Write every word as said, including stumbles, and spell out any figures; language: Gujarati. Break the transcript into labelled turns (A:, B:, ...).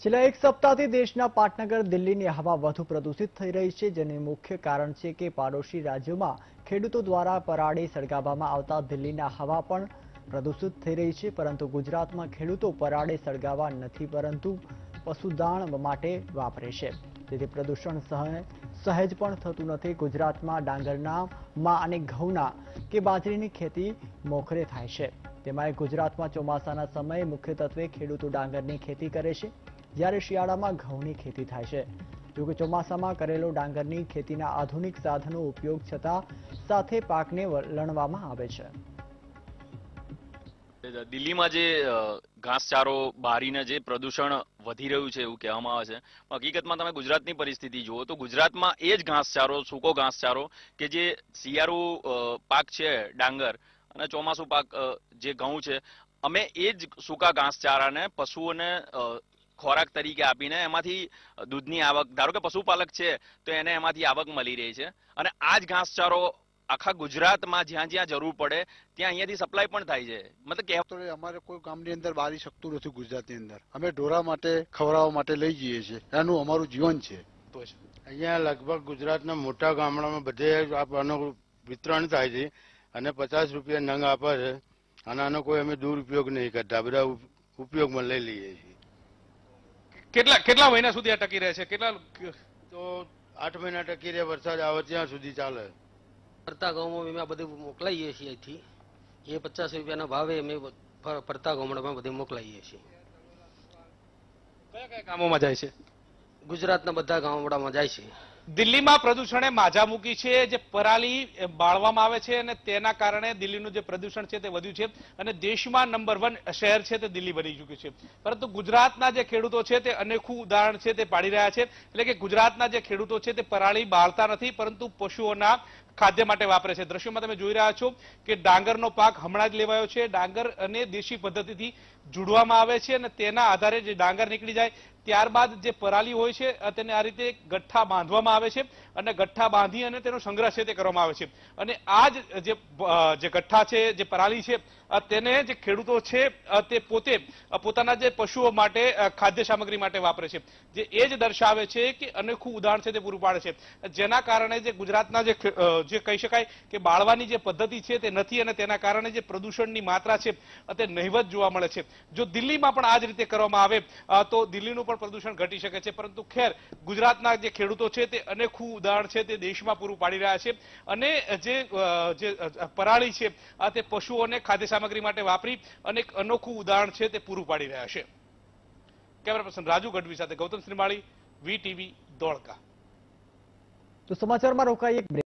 A: છેલ્લા એક સપ્તાહથી દેશના પાટનગર દિલ્હીની હવા વધુ પ્રદૂષિત થઈ રહી છે, જેનું મુખ્ય કારણ છે કે પાડોશી રાજ્યોમાં ખેડૂતો દ્વારા પરાળી સળગાવવામાં આવતા દિલ્હીના હવા પણ પ્રદૂષિત થઈ રહી છે। પરંતુ ગુજરાતમાં ખેડૂતો પરાળી સળગાવવા નથી પરંતુ પશુદાણ માટે વાપરે છે, તેથી પ્રદૂષણ સહેજ પણ થતું નથી। ગુજરાતમાં ડાંગરના માં અને ઘઉંના કે બાજરીની ખેતી મોખરે થાય છે, તેમાં ગુજરાતમાં ચોમાસાના સમયે મુખ્યત્વે ખેડૂતો ડાંગરની ખેતી કરે છે, જ્યારે શિયાળામાં ઘઉંની ખેતી થાય છે। જો કે ચોમાસામાં કરેલો ડાંગરની ખેતીના આધુનિક સાધનો ઉપયોગ છતાં સાથે પાકને લણવામાં આવે છે।
B: દિલ્હીમાં જે ઘાસચારો બારીને જે પ્રદૂષણ વધી રહ્યું છે એવું કહેવામાં આવે છે, હકીકતમાં તમે ગુજરાતની પરિસ્થિતિ જુઓ તો ગુજરાતમાં એ જ ઘાસચારો, સૂકો ઘાસચારો કે જે શિયાળુ પાક છે ડાંગર અને ચોમાસુ પાક જે ઘઉં છે, અમે એ જ સૂકા ઘાસચારાને પશુઓને ખોરાક તરીકે આપીને એમાંથી દૂધની આવક, ધારો કે પશુપાલક છે તો એને એમાંથી આવક મળી રહી છે, અને આ જ ઘાસચારો આખા ગુજરાતમાં જ્યાં જ્યાં જરૂર પડે ત્યાં અહીંયાથી સપ્લાય પણ થાય છે। મતલબ કે
C: અમારે કોઈ ગામની અંદર બારી શકતું નથી ગુજરાતની અંદર, અમે ઢોરા માટે ખવડાવવા માટે લઈ જઈએ છીએ, એનું અમારું જીવન છે।
D: અહીંયા લગભગ ગુજરાતના મોટા ગામડામાં બધે આનું વિતરણ થાય છે અને પચાસ રૂપિયા નંગ આપે છે, અને આનો કોઈ અમે દુરુપયોગ નહીં કરતા, બધા ઉપયોગમાં લઈ લઈએ છીએ।
E: કેટલા કેટલા મહિના સુધી આ ટકી રહે છે? કેટલા
D: તો આઠ મહિના ટકી રહે, વરસાદ આવે ત્યાં સુધી ચાલે।
F: ફરતા ગામમાં અમે બધું મોકલાઈએ છીએ, અહીંથી એ પચાસ રૂપિયાના ભાવે અમે ફરતા ગામડામાં બધે મોકલાઈએ છીએ।
E: કયા કયા ગામોમાં જાય છે?
F: ગુજરાતના બધા ગામડામાં જાય છે।
E: દિલ્હીમાં પ્રદૂષણે માજા મૂકી છે, જે પરાલી બાળવામાં આવે છે અને તેના કારણે દિલ્હીનું જે પ્રદૂષણ છે તે વધ્યું છે અને દેશમાં નંબર વન શહેર છે તે દિલ્હી બની ચૂક્યું છે। પરંતુ ગુજરાતના જે ખેડૂતો છે તે અનેકું ઉદાહરણ છે તે પાડી રહ્યા છે, એટલે કે ગુજરાતના જે ખેડૂતો છે તે પરાળી બાળતા નથી પરંતુ પશુઓના ખાદ્ય માટે વાપરે છે। દ્રશ્યોમાં તમે જોઈ રહ્યા છો કે ડાંગરનો પાક હમણાં જ લેવાયો છે, ડાંગર અને દેશી પદ્ધતિથી જોડવામાં આવે છે અને તેના આધારે જે ડાંગર નીકળી જાય ત્યારબાદ જે પરાલી હોય છે તેને આ રીતે ગઠ્ઠા બાંધવામાં આવે છે અને ગઠ્ઠા બાંધી અને તેનો સંગ્રહ છે તે કરવામાં આવે છે, અને આ જ જે ગઠ્ઠા છે, જે પરાલી છે, તેને જે ખેડૂતો છે તે પોતે પોતાના જે પશુઓ માટે ખાદ્ય સામગ્રી માટે વાપરે છે, જે એ જ દર્શાવે છે કે અનેકું ઉદાહરણ છે તે પૂરું પાડે છે, જેના કારણે જે ગુજરાતના જે જે કહી શકાય કે બાળવાની જે પદ્ધતિ છે તે નથી અને તેના કારણે જે પ્રદૂષણની માત્રા છે તે નહિવત જોવા મળે છે। જો દિલ્હીમાં પણ આ જ રીતે કરવામાં આવે તો દિલ્હીનું પણ પ્રદૂષણ ઘટી શકે છે, પરંતુ ખેર ગુજરાતના જે ખેડૂતો છે તે અનેકું ઉદાહરણ છે તે દેશમાં પૂરું પાડી રહ્યા છે અને જે જે પરાળી છે તે પશુઓને ખાદ્ય સામગ્રી માટે વાપરી અનેક અનોખું ઉદાહરણ છે તે પૂરું પાડી રહ્યા છે। કેમેરા પર્સન રાજુ ગઢવી સાથે ગૌતમ શ્રીમાળી, વીટીવી, ધોળકા।
A: તો સમાચારમાં રોકાઈએ એક બ્રેક।